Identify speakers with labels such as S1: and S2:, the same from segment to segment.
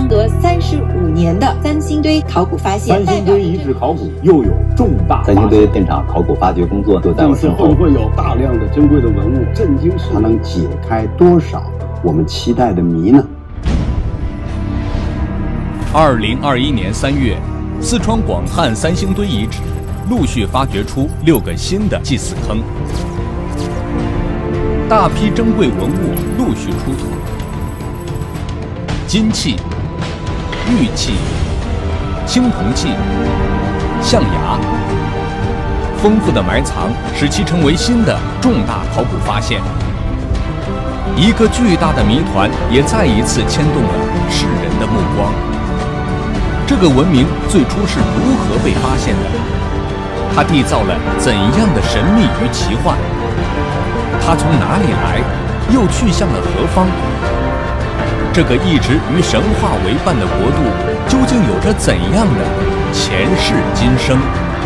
S1: 相隔35年的三星堆考古发现，
S2: 三星堆遗址考古又有重大发现。
S3: 三星堆现场考古发掘工作就在我身后。
S2: 会不会有大量的珍贵的文物震惊世界？
S4: 它能解开多少我们期待的谜呢
S5: ？2021年3月，四川广汉三星堆遗址陆续发掘出6个新的祭祀坑，大批珍贵文物陆续出土，金器、玉器、青铜器、象牙，丰富的埋藏使其成为新的重大考古发现。一个巨大的谜团也再一次牵动了世人的目光。这个文明最初是如何被发现的？它缔造了怎样的神秘与奇幻？它从哪里来，又去向了何方？这个一直与神话为伴的国度，究竟有着怎样的前世今生？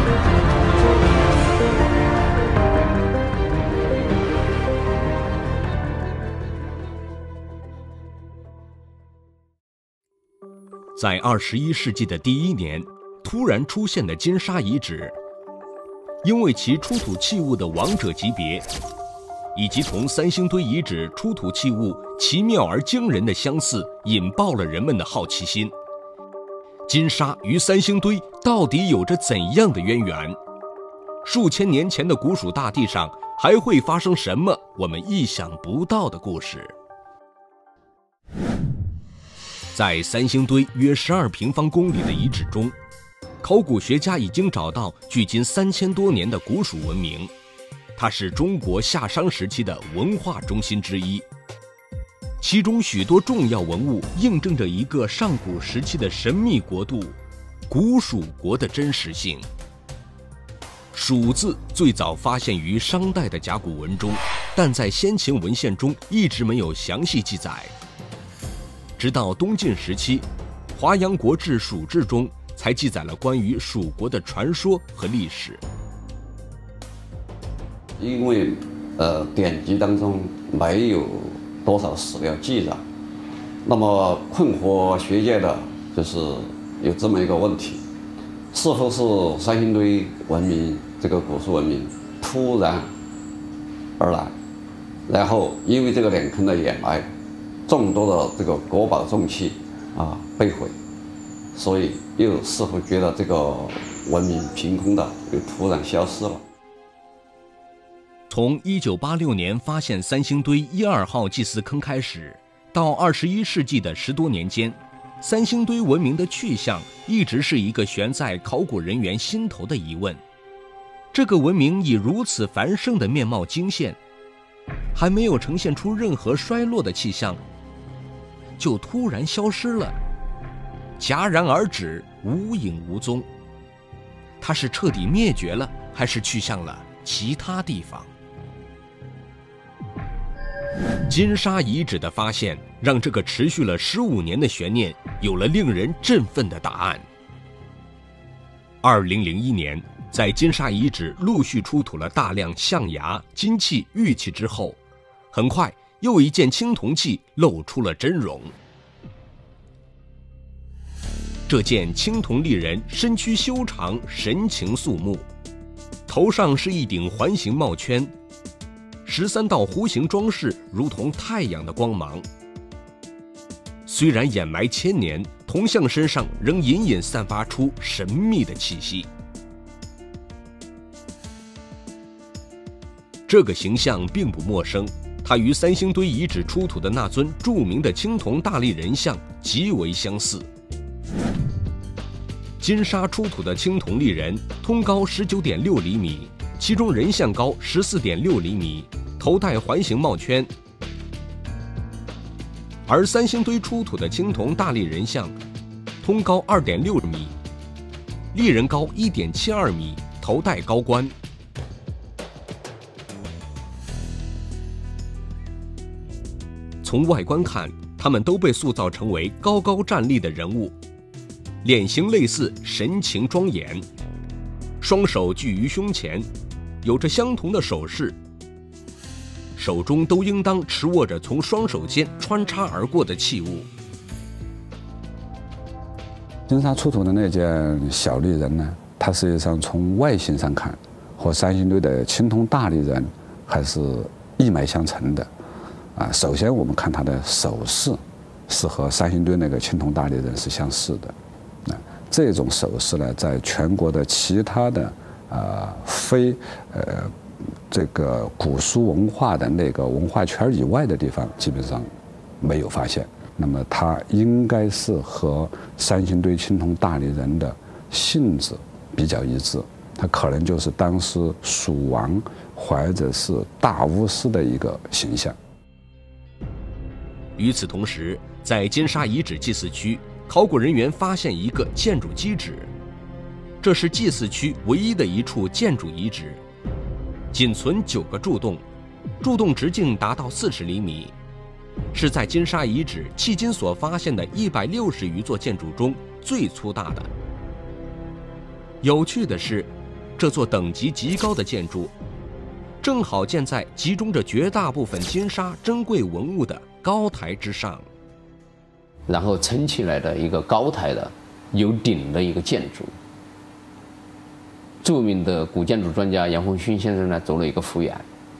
S5: 在21世纪的第1年，突然出现的金沙遗址，因为其出土器物的王者级别，以及同三星堆遗址出土器物奇妙而惊人的相似，引爆了人们的好奇心。金沙与三星堆到底有着怎样的渊源？数千年前的古蜀大地上还会发生什么我们意想不到的故事？在三星堆约12平方公里的遗址中，考古学家已经找到距今3000多年的古蜀文明，它是中国夏商时期的文化中心之一。其中许多重要文物印证着一个上古时期的神秘国度——古蜀国的真实性。蜀字最早发现于商代的甲骨文中，但在先秦文献中一直没有详细记载。直到东晋时期，《华阳国志·蜀志》中才记载了关于蜀国的传说和历史。
S6: 因为典籍当中没有多少史料记载，那么困惑学界的就是有这么一个问题：是否是三星堆文明这个古蜀文明突然而来，然后因为这个两坑的掩埋，众多的这个国宝重器被毁，所以又是否觉得这个文明凭空的又突然消失了？
S5: 从1986年发现三星堆1、2号祭祀坑开始，到21世纪的10多年间，三星堆文明的去向一直是一个悬在考古人员心头的疑问。这个文明以如此繁盛的面貌惊现，还没有呈现出任何衰落的气象，就突然消失了，戛然而止，无影无踪。它是彻底灭绝了，还是去向了其他地方？金沙遗址的发现让这个持续了15年的悬念有了令人振奋的答案。2001年，在金沙遗址陆续出土了大量象牙、金器、玉器之后，很快又一件青铜器露出了真容。这件青铜立人身躯修长，神情肃穆，头上是一顶环形帽圈，13道弧形装饰如同太阳的光芒。虽然掩埋1000年，铜像身上仍隐隐散发出神秘的气息。这个形象并不陌生，它与三星堆遗址出土的那尊著名的青铜大立人像极为相似。金沙出土的青铜立人通高19.6厘米，其中人像高14.6厘米，头戴环形帽圈。而三星堆出土的青铜大立人像通高2.6米，立人高1.72米，头戴高冠。从外观看，他们都被塑造成为高高站立的人物，脸型类似，神情庄严，双手举于胸前，有着相同的手势，手中都应当持握着从双手间穿插而过的器物。
S7: 金沙出土的那件小立人呢，它实际上从外形上看，和三星堆的青铜大立人还是一脉相承的。首先我们看它的手势是和三星堆那个青铜大立人是相似的。这种手势呢，在全国的其他的非这个古书文化的那个文化圈以外的地方，基本上没有发现。那么它应该是和三星堆青铜大立人的性质比较一致，它可能就是当时蜀王或者是大巫师的一个形象。
S5: 与此同时，在金沙遗址祭祀区，考古人员发现一个建筑基址，这是祭祀区唯一的一处建筑遗址，仅存9个柱洞，柱洞直径达到40厘米，是在金沙遗址迄今所发现的160余座建筑中最粗大的。有趣的是，这座等级极高的建筑，正好建在集中着绝大部分金沙珍贵文物的高台之上，
S8: 然后撑起来的一个高台的有顶的一个建筑。著名的古建筑专家杨凤勋先生呢做了一个复原，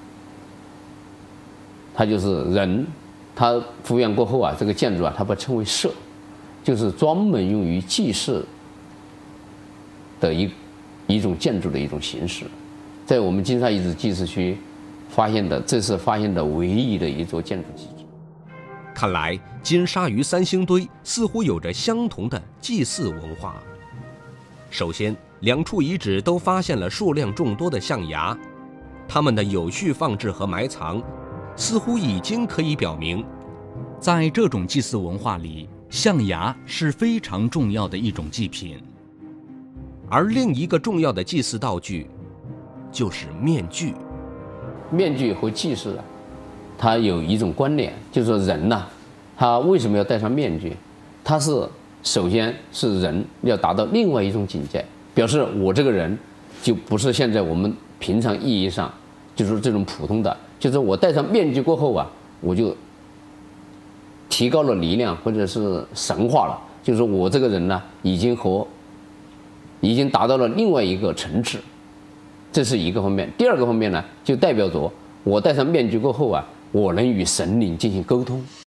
S8: 他就是人，他复原过后这个建筑他把它称为社，就是专门用于祭祀的一种建筑的一种形式。在我们金沙遗址祭祀区发现的，这是发现的唯一的一座建筑基址。
S5: 看来金沙与三星堆似乎有着相同的祭祀文化。首先，2处遗址都发现了数量众多的象牙，它们的有序放置和埋藏，似乎已经可以表明，
S9: 在这种祭祀文化里，象牙是非常重要的一种祭品。
S5: 而另一个重要的祭祀道具，就是面具。
S8: 面具和祭祀它有一种关联，就是说人他为什么要戴上面具？他是首先是人要达到另外一种境界，表示我这个人就不是现在我们平常意义上就是这种普通的，就是我戴上面具过后我就提高了力量，或者是神化了，就是我这个人已经达到了另外一个层次，这是一个方面。第二个方面就代表着我戴上面具过后我能与神灵进行沟通。